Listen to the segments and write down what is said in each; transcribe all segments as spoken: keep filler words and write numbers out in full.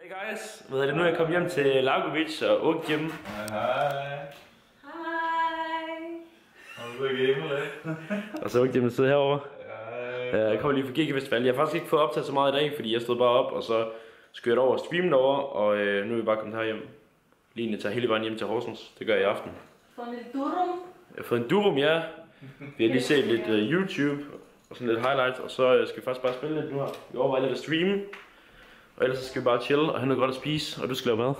Hey guys, hvad er det nu? Jeg kom hjem til Lagovic og Ung Jim. Hej hej. Hej. Har du ikke hjemme, eller? Og så Ung Jim sidder herovre. Hej. Jeg kommer lige fra Gigafestival. Jeg har faktisk ikke fået optaget så meget i dag, fordi jeg stod bare op, og så skulle jeg over og streame derovre, og øh, nu er vi bare kommet herhjem. Lige inden jeg tager hele vejen hjem til Horsens. Det gør jeg i aften. Fået en lille durum. Jeg har fået en durum, ja. Vi har lige set lidt uh, YouTube og sådan lidt highlights, og så uh, skal vi faktisk bare spille lidt nu her. Vi overvejer lidt at streame, og ellers så skal vi bare chill og have noget godt at spise, og du skal lave mad.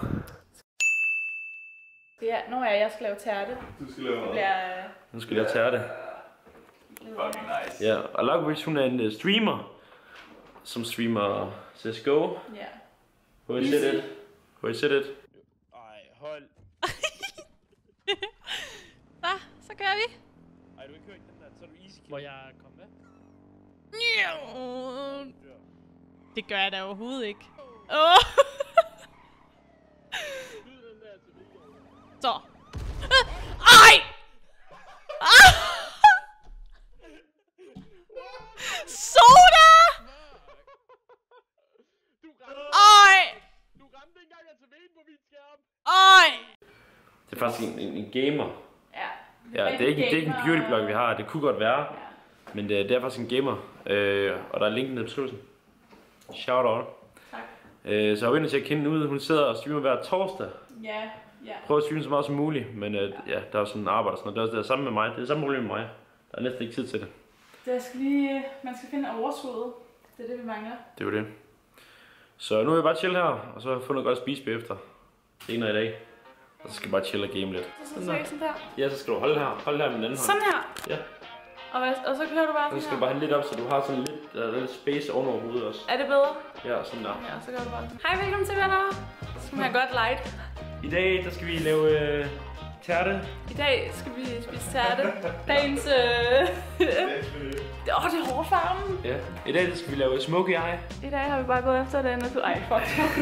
Ja, nu er jeg skal lave tærte. Du skal lave Det noget. bliver... Nu skal jeg lave tærte. Fucking nice. Ja, og Lagovic, hun er en uh, streamer, som streamer C S G O. Ja. Hvor I set it? Hvor I set it? Ej, hold. Nå, så gør vi. Ej, du har ikke hørt den der, så er du easy kill. Må jeg komme med? Det gør jeg da overhovedet ikke. Åh. Så. Ej! Ah! Soda! Ej! Du ramte ikke engang af T V'en på min skærm. Ej! Det er faktisk en, en, en gamer. Ja. Ja, det er ikke, det er ikke en beauty-blog, vi har. Det kunne godt være. Ja. Men det, det er faktisk en gamer. Øh, og der er linken nede i beskrivelsen. Shout out. Tak. Øh, så jeg var inde og tjekke hende ud. Hun sidder og streamer hver torsdag. Ja, ja. Prøver at streame så meget som muligt. Men øh, ja, der er sådan en arbejde og sådan noget. Det er også det er samme med mig. Det er det samme problem med mig. Der er næsten ikke tid til det. Der skal lige... Man skal finde overskuddet. Det er det, vi mangler. Det er jo det. Så nu er jeg bare chill her. Og så få noget godt at spise bagefter. Senere i dag. Og så skal jeg bare chill og game lidt. Så skal du sådan der. Ja, så skal du holde her. Hold her med den anden hånd. Sådan her. Ja. Og, hvad, og så kører du bare Så sådan skal du her. bare have lidt op, så du har sådan lidt, uh, lidt space oven over hovedet også. Er det bedre? Ja, sådan der. Ja, så gør du bare sådan. Hej, velkommen til venner. Så skal vi have godt light. I dag, der skal vi lave øh, tærte. I dag skal vi spise tærte. Dagens... Øh... Åh, oh, det er hårdt farven. Ja. I dag, der skal vi lave smoky eye. I dag har vi bare gået efter den natur. Ej, fuck.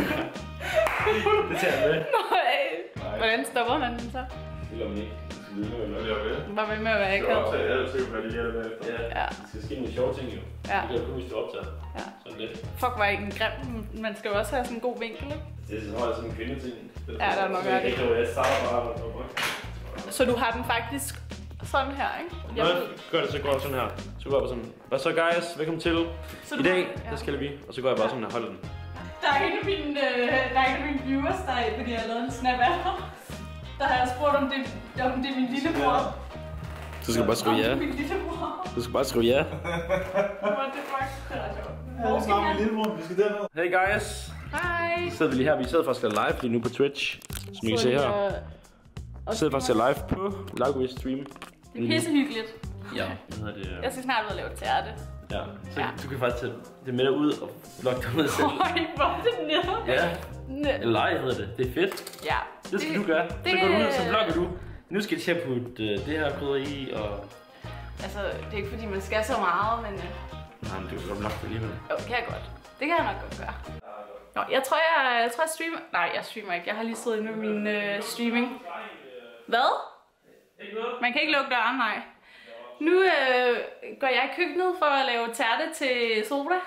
Det tager jeg med. Nej. Hvordan stopper man den så? Det lader man ikke. Det skal vi med at være. Bare ved med at være Jeg skal akavet. optage alt, så kan vi lige hjælpe efter. Ja. Ja. Det skal ske nogle sjove ting jo. Ja. Det kan du kun, hvis du optager. Ja. Sådan lidt. Fuck, var ikke en grim. Man skal jo også have sådan en god vinkel, ikke? Det er sådan sådan en kvindeting. Ja, der er nok det. ret i. Jeg kan jeg starter bare og Så du har den faktisk sådan her, ikke? Nå, gør det, så går jeg sådan her. Så går jeg bare sådan. Hvad så guys? Velkommen til. Så I du dag, har- ja. der skal vi. Og så går jeg bare sådan her. Holder den. Der er en af mine, øh, der er en af mine viewers, der er, fordi jeg har lavet en snap af ham. Der har jeg spurgt, om det, om det er min lillebror. Du skal bare skrive ja. Om det er min lillebror. Du skal bare skrive ja. What the fuck? Det er ret sjovt. Hvor skal Hvor vi er hen? min lillebror? Vi skal derned. Hey guys. Hej. Så sidder vi lige her. Vi sidder faktisk live lige nu på Twitch. Som I kan se her. Vi sidder faktisk live på Lagovic stream. Det er pisse hyggeligt. Ja. Hvad hedder det? Jeg skal snart ud og lave tærte. Ja. Så Ja. du kan faktisk tage det med dig ud og vlogge dig med selv. Øj, hvor er det nede. Ja. Næ- Eller leg hedder det. Det er fedt. Ja. Det skal du gøre. Så det- går du ud, så vlogger du. Nu skal jeg til at putte uh, det her krydder i, og... Altså, det er ikke fordi, man skal så meget, men... øh, Nej, men du kan godt vlogge det alligevel. Jo, det kan jeg godt. Det kan jeg nok godt gøre. Nå, jeg tror, jeg, jeg, tror, jeg streamer... Nej, jeg streamer ikke. Jeg har lige siddet inde med min øh, streaming. Hvad? Man kan ikke lukke døren, nej. Nu øh, går jeg i køkkenet for at lave tærte til soda.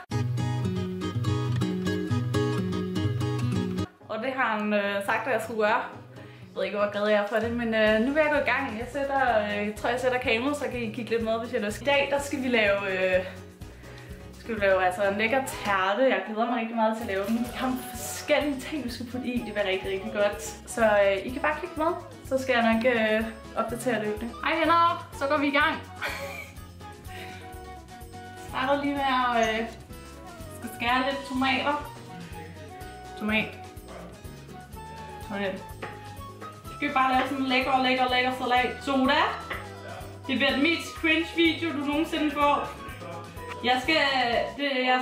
Og det har han øh, sagt, at jeg skulle gøre. Jeg ved ikke, hvor glad jeg er for det, men øh, nu vil jeg gå i gang. Jeg sætter, øh, jeg tror, jeg sætter kameraet, så kan I kigge lidt med, hvis jeg har lyst. I dag, der skal vi lave... Øh, skal vi lave altså en lækker tærte. Jeg glæder mig rigtig meget til at lave den. Jeg har forskellige ting, vi skal putte i. Det bliver rigtig, rigtig godt. Så øh, I kan bare klikke med. Så skal jeg nok øh, opdatere løbende. Hej venner, så går vi i gang. Starter lige med at øh, skal skære lidt tomater. Tomat. Sådan. Så skal vi bare lave sådan en lækker, lækker, lækker salat. Soda. Det bliver den mest cringe video, du nogensinde får. Jeg skal... Det, jeg...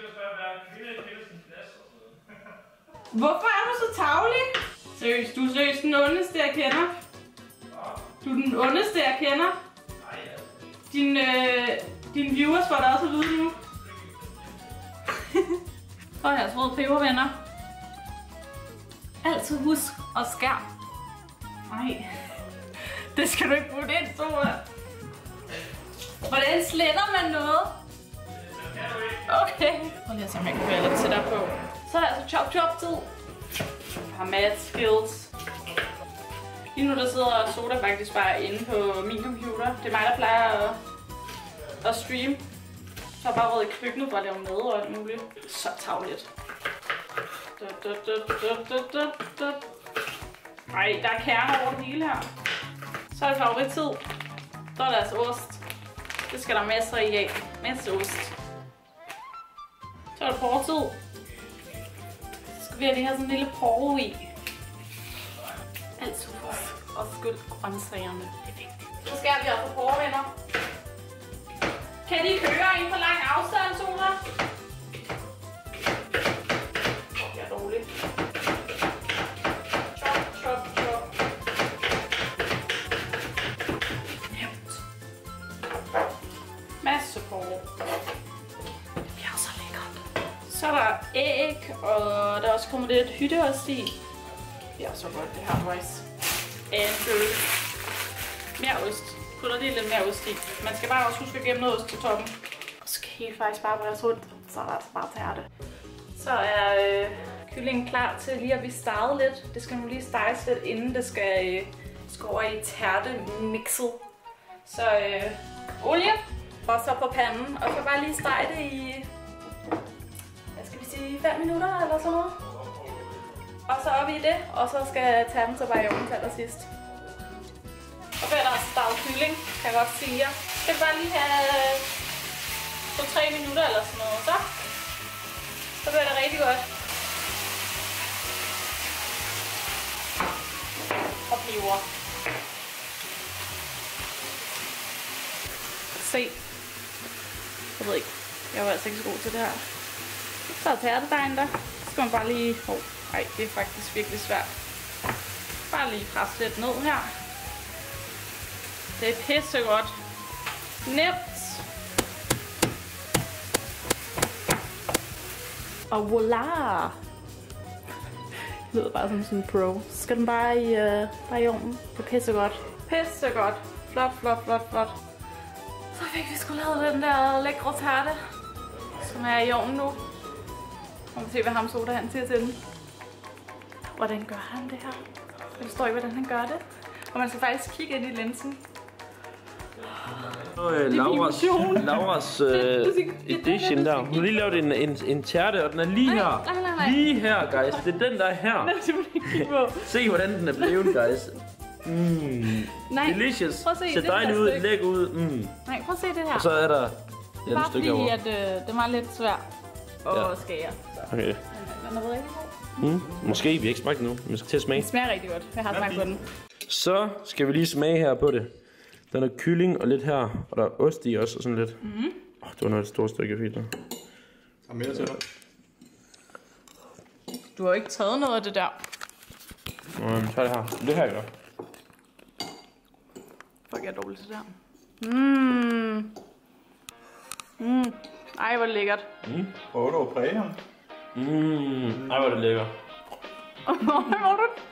Hvorfor er du så tavlig? Seriøst, du er seriøst den ondeste, jeg kender. Du er den ondeste, jeg kender. Din, øh, dine viewers får dig også at vide nu. Så har jeg troet pebervenner. Altid husk at skær. Nej. Det skal du ikke putte ind, Soda. Hvordan sletter man noget? Okay. Prøv lige at se, om jeg kan høre lidt til dig på. Så er det altså chop chop tid. Har Mads skills. Lige nu der sidder Soda faktisk bare inde på min computer. Det er mig, der plejer at, at streame. Så har jeg bare været i køkkenet for at lave mad og alt muligt. Så tavligt. Ej, der er kerner over det hele her. Så er det favorittid. Så er der altså ost. Det skal der masser i af. Masser ost. Så er der porretid. Så skal vi have det her sådan en lille porre i. Altid for at skylde grøntsagerne. Det er vigtigt. Så skal vi også porrevenner. Kan de køre ind på lang afstand, Soda? Jeg er rolig. Chop, chop, chop. Nemt. Masse porre. Det bliver så lækkert. Så er der æg, og der er også kommet lidt hytteost i. Det bliver så godt, det her, boys. And mere ost. Putter lige lidt mere ost i. Man skal bare også huske at gemme noget ost til toppen. Og så kan I faktisk bare bræse rundt, så er der altså bare tærte. Så er øh, kyllingen klar til lige at blive steget lidt. Det skal nu lige steges lidt, inden det skal, øh, skal over i tærtemixet. Så øh, olie, og så på panden, og så bare lige stege det i, hvad skal vi sige, fem minutter eller sådan noget. Og så op i det, og så skal tærten så bare i ovnen til allersidst. Og så er der steget kylling, kan jeg godt sige jer. Det skal bare lige have to til tre minutter eller sådan noget. Så, så bliver det rigtig godt. Og peber. Se. Jeg ved ikke, jeg var altså ikke så god til det her. Så er tærtedejen der. Så skal man bare lige... Oh, ej, det er faktisk virkelig svært. Bare lige presse lidt ned her. Det er pisse godt. Nemt. Og voila! Det lyder bare som sådan en pro. Så skal den bare i, uh, bare i ovnen. Det er pisse godt. Pisse godt. Flot, flot, flot, flot. Så fik vi sgu lavet den der lækre tærte, som er i ovnen nu. Og vi se, hvad ham Soda han siger til den. Hvordan gør han det her? Jeg forstår ikke, hvordan han gør det. Og man skal faktisk kigge ind i linsen. Og øh, Lauras, Lauras øh, edition der. Hun har lige lavet en, en, en tærte, og den er lige nej, her. Nej, nej, nej. Lige her, guys. Det er den, der er her. Se, hvordan den er blevet, guys. Mm. Nej, delicious. prøv at se Ser det dejligt ud, stykke. læk ud. Mm. Nej, prøv at se det her. Og så er der ja, bare et stykke fordi, over. at øh, det var lidt svært at Ja. skære. Okay. Men den er rigtig god. Mm. Måske, vi har ikke smagt nu. Vi skal til at smage. Den smager rigtig godt. Jeg har smagt på den. Så skal vi lige smage her på det. Der er noget kylling og lidt her, og der er ost i også og sådan lidt. Mm. Oh, det var noget et stort stykke fint der. Og mere til dig. Du har jo ikke taget noget af det der. Um, så er det her. Det her, jeg gør. Fuck, jeg er dårlig til det her. Mmm. Mmm. Ej, hvor er det lækkert. Mm. Prøver du at præge ham? Mmm. Ej, hvor er det lækker. Ej, hvor er det?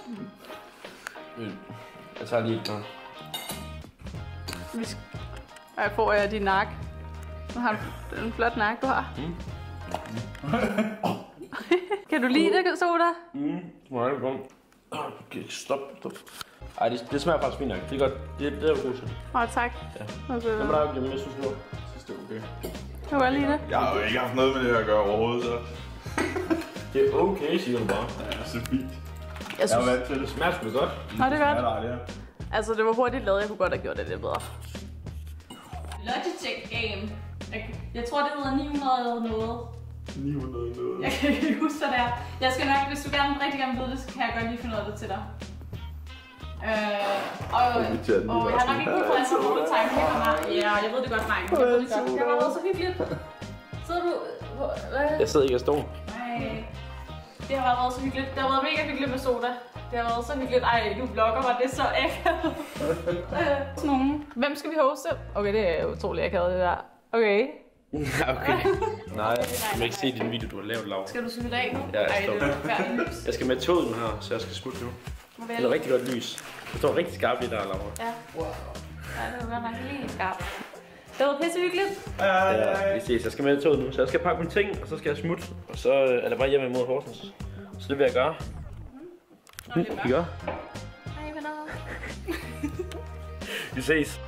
Jeg tager lige et der. Vi skal... Ej, får jeg din nak. Du har en, en flot nak, du har. Mm. Kan du lide det, Soda? Mm. Nej, det er godt. Okay, stop, stop. Ej, det, det smager faktisk fint nok. Det er godt. Det, det er jo god til. Åh, oh, tak. Ja. Okay. Hvad med dig, Jim? Jeg synes nu. Jeg synes, det er okay. Kan du godt lide det? Jeg har jo ikke haft noget med det at gøre overhovedet, så... Det er okay, siger du bare. Ja, så fint. Jeg Jeg er synes... vant til Det det. smager sgu da godt. Nå, det er godt. Ja, det er. Altså, det var hurtigt lavet. Jeg kunne godt have gjort det lidt bedre. Logitech game. Jeg, jeg tror, det hedder ni hundrede noget. ni hundrede noget. Jeg kan ikke huske, hvad det er. Jeg skal nok, hvis du gerne rigtig gerne ved det, så kan jeg godt lige finde ud af det til dig. Øh, og, og jeg har nok ikke brug for en så god time her. Ja, jeg ved det godt, Frank. Jeg ved det godt. Det har været så hyggeligt. Sidder du... Hvad? Jeg sidder ikke og står. Nej. Det har været så hyggeligt. Det har været mega hyggeligt med Soda. Det har været så hyggeligt. Ej, du vlogger mig, det er så akavet. Sådan nogen. Hvem skal vi hoste? Okay, det er utroligt akavet, det der. Okay. Okay. Nej, jeg kan ikke se din video, du har lavet, Laura. Skal du slutte af nu? Ja, jeg Ej, står. det er forfærdeligt lys. Jeg skal med toget nu her, så jeg skal smutte nu. Det er rigtig godt lys. Det står rigtig skarpt i der, Laura. Ja. Wow. Ja, det var godt nok lige skarpt. Det var pisse hyggeligt. Ja, vi ses. Jeg skal med toget nu, så jeg skal pakke mine ting, og så skal jeg smutte. Og så er det bare hjemme imod Horsens. Så det vil jeg gøre. Og lidt mørkt. Ikke? Hej venner. Vi ses.